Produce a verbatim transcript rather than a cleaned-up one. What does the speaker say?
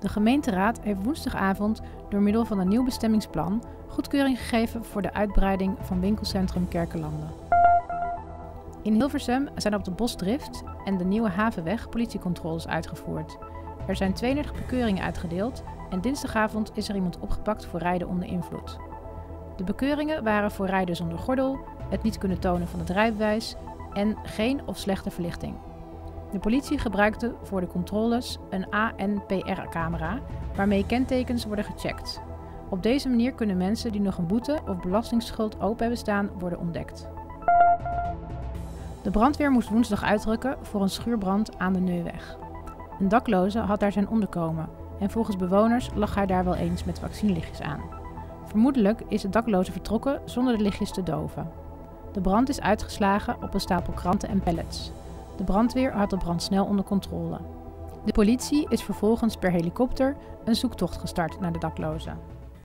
De gemeenteraad heeft woensdagavond door middel van een nieuw bestemmingsplan goedkeuring gegeven voor de uitbreiding van winkelcentrum Kerkelanden. In Hilversum zijn op de Bosdrift en de Nieuwe Havenweg politiecontroles uitgevoerd. Er zijn tweeëndertig bekeuringen uitgedeeld en dinsdagavond is er iemand opgepakt voor rijden onder invloed. De bekeuringen waren voor rijden zonder gordel, het niet kunnen tonen van het rijbewijs en geen of slechte verlichting. De politie gebruikte voor de controles een A N P R-camera waarmee kentekens worden gecheckt. Op deze manier kunnen mensen die nog een boete of belastingsschuld open hebben staan worden ontdekt. De brandweer moest woensdag uitrukken voor een schuurbrand aan de Neuweg. Een dakloze had daar zijn onderkomen en volgens bewoners lag hij daar wel eens met vaccinelichtjes aan. Vermoedelijk is de dakloze vertrokken zonder de lichtjes te doven. De brand is uitgeslagen op een stapel kranten en pallets. De brandweer had de brand snel onder controle. De politie is vervolgens per helikopter een zoektocht gestart naar de dakloze.